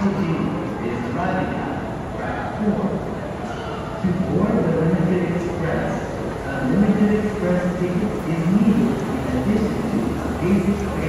G is arriving at track 4. To board the Limited Express, a Limited Express ticket is needed in addition to a basic